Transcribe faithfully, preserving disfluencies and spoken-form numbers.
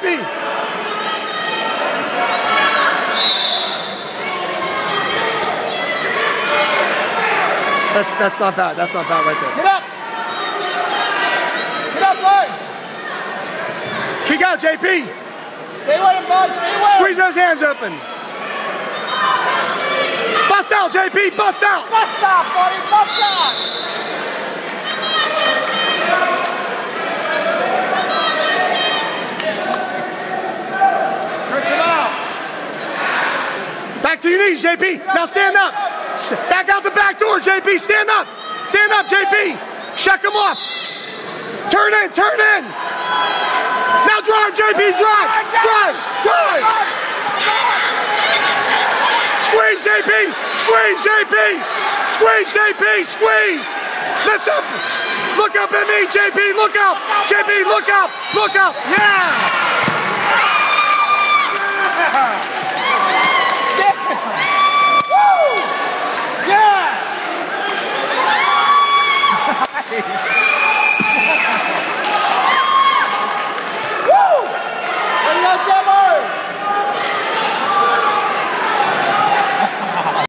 P. That's, that's not bad. That's not bad right there. Get up. Get up, bud. Kick out, J P. Stay with him, bud. Stay with him. Squeeze those hands open. Bust out, J P. Bust out. Bust out, buddy. Bust out. Stretch him out. Back to your knees, J P. Now stand up. Back out the back door, J P. Stand up. Stand up, J P. Shuck him off. Turn in. Turn in. Now drive, J P. Drive. Drive. Drive. Squeeze, J P. Squeeze, J P. Squeeze, J P. Squeeze. Lift up. Look up at me, J P. Look up. J P, look up. Look up. Yeah.